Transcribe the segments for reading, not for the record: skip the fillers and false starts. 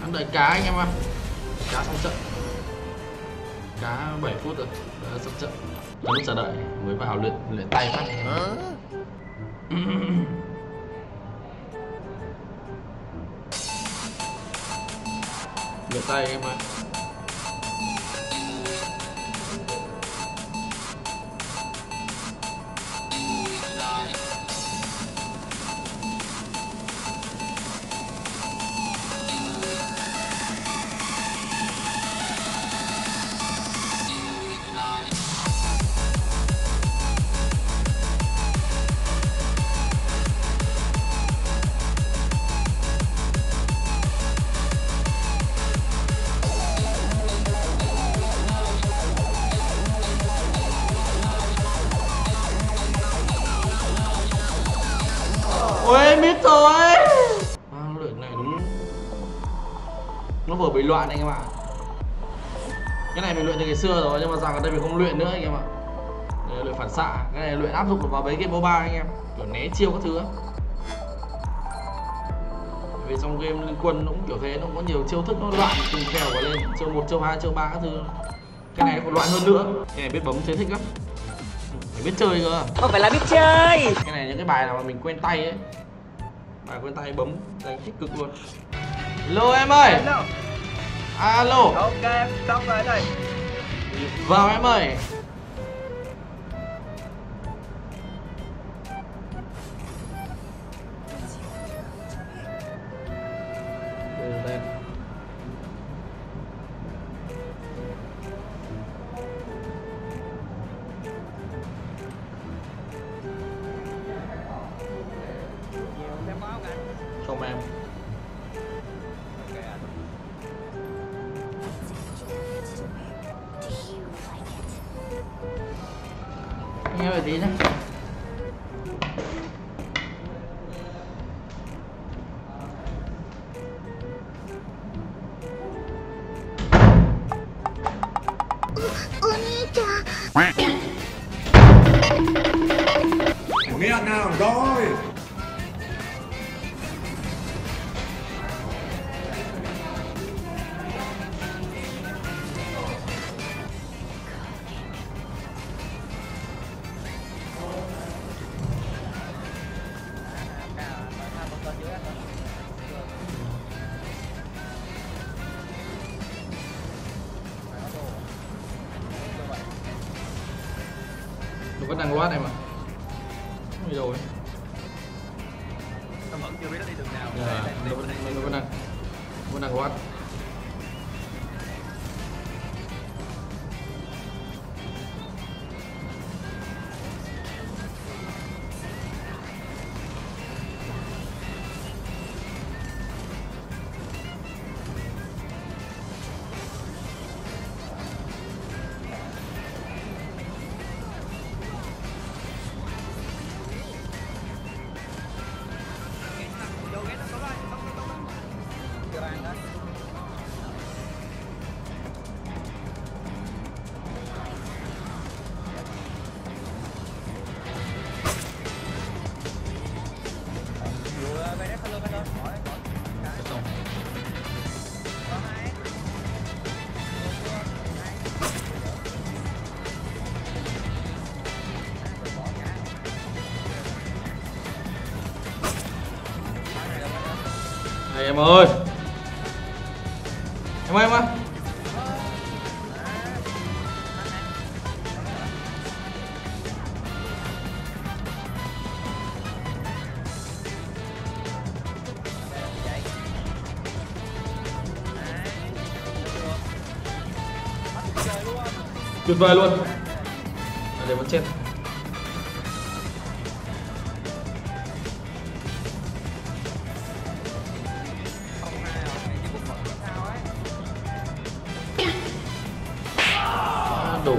Đang đợi cá anh em ạ. Cá xong trận. Cá 7 phút rồi. Đã xong trận. Lúc chờ đợi mới vào luyện tay phát. Luyện tay em ạ. Ôi biết rồi. Luyện này đúng nó vừa bị loạn anh em ạ. Cái này mình luyện từ ngày xưa rồi nhưng mà rằng ở đây mình không luyện nữa anh em ạ. Đây, luyện phản xạ, cái này luyện áp dụng được vào mấy game MOBA anh em, kiểu né chiêu các thứ. Vì trong game Liên Quân nó cũng kiểu thế, nó cũng có nhiều chiêu thức nó loạn từng kèo vào lên, chiêu 1, chiêu 2, chiêu 3 các thứ. Cái này còn loạn hơn nữa. Cái này biết bấm thế thích lắm. Phải biết chơi cơ. Không phải là biết chơi. Cái này những cái bài nào mà mình quen tay ấy. Bài quen tay bấm đánh thích cực luôn. Hello em ơi. Hello. Alo. Ok, xong rồi đây. Vào em ơi. Đây. Không em. Nghe về tí nhé. Nghe nào rồi. Nó vẫn đang loát em ạ. Ôi rồi. Nó vẫn chưa biết nó đi đường nào. Nó vẫn đang loát. Đây em ơi. Em ơi. Tuyệt vời luôn. Để vẫn chết. Đủ.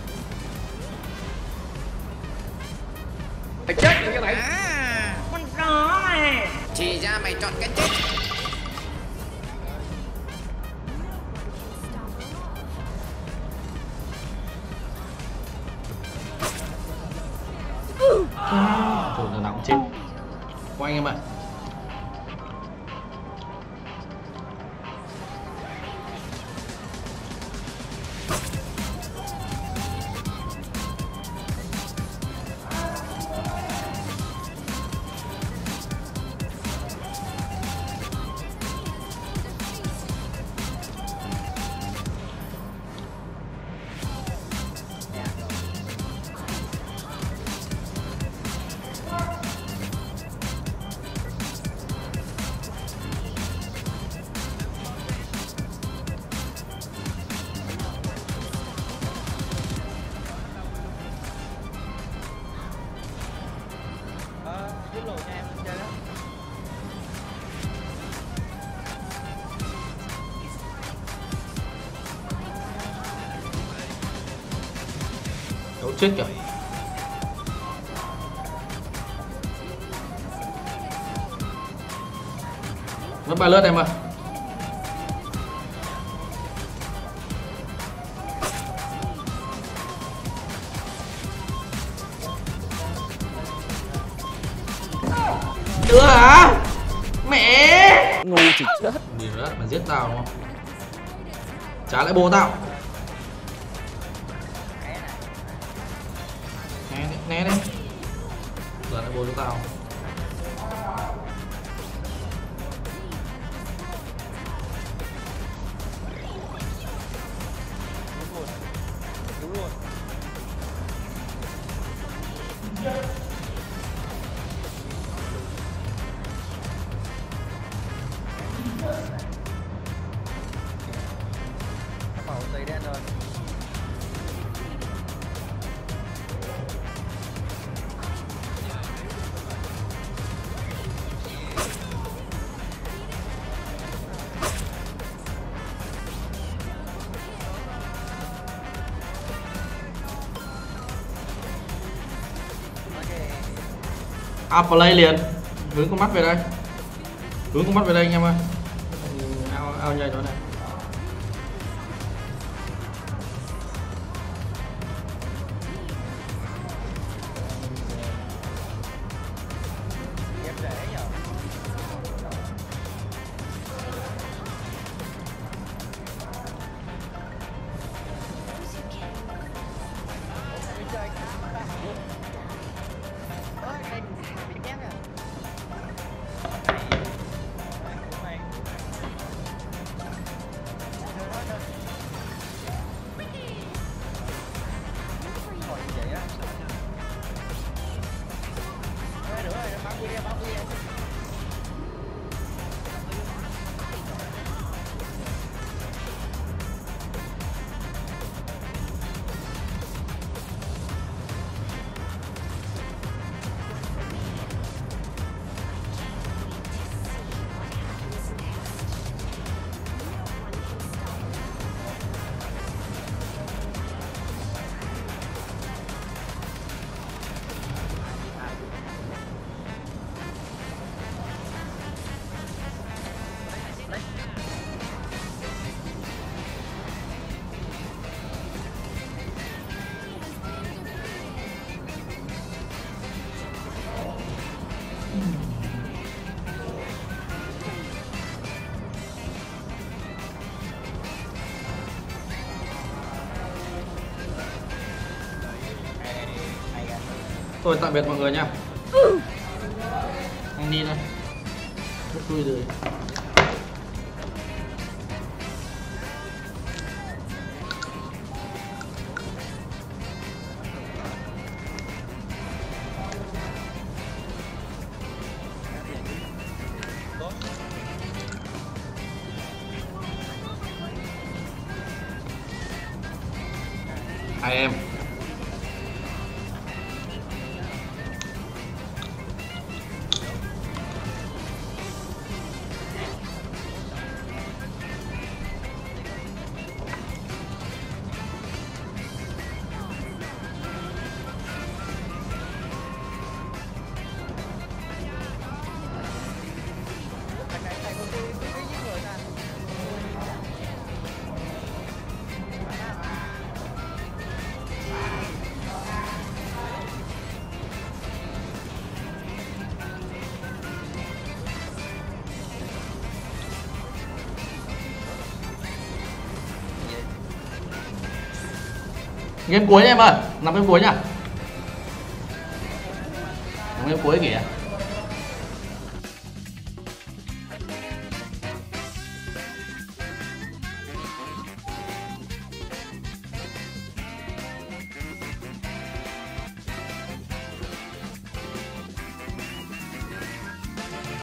Mày chết rồi các bạn. Con ra mày chọn cái chết. Trời là nóng chết. Qua anh em ạ. Giúp lộ cho em chơi đó. Đấu chết kìa. Mất 3 lướt em ơi. Đưa hả? Mẹ Ngu thì chết. gì nữa mà giết tao đúng không? Trả lại bồ tao. Né đấy. Trả lại bồ cho tao. Đúng luôn. Màu tây đen rồi. Play liền. Hướng con mắt về đây. Hướng con mắt về đây anh em ơi. Ao nhảy đó này. Em rẻ nhở. Thôi tạm biệt mọi người nha. Anh đi đây. Rất vui rồi. Hai em. Game cuối nha em ơi, 5 game cuối nhá. 5 game cuối kìa.